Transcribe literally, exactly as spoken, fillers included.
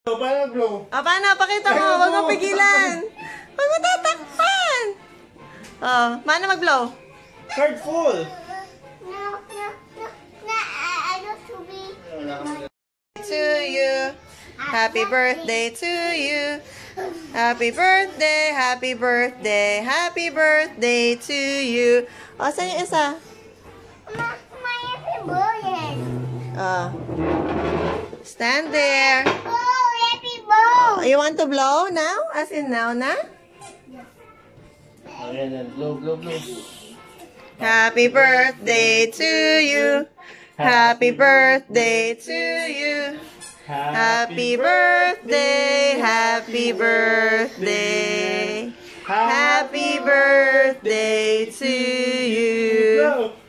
So, paano blow? O, paano? Pakita mo. Huwag mo pigilan. Huwag mo tatakpan. O, paano mag-blow? Card full. No, no, no, no, I don't to be. To you. Happy birthday to you. Happy birthday, happy birthday, happy birthday to you. O, saan yung isa? Ma, my happy birthday. O. Stand there. Oh, happy birthday. You want to blow now? As in now na? Ayan, blow, blow, blow. Happy birthday to you. Happy birthday to you. Happy birthday, happy birthday. Happy birthday to you. Blow.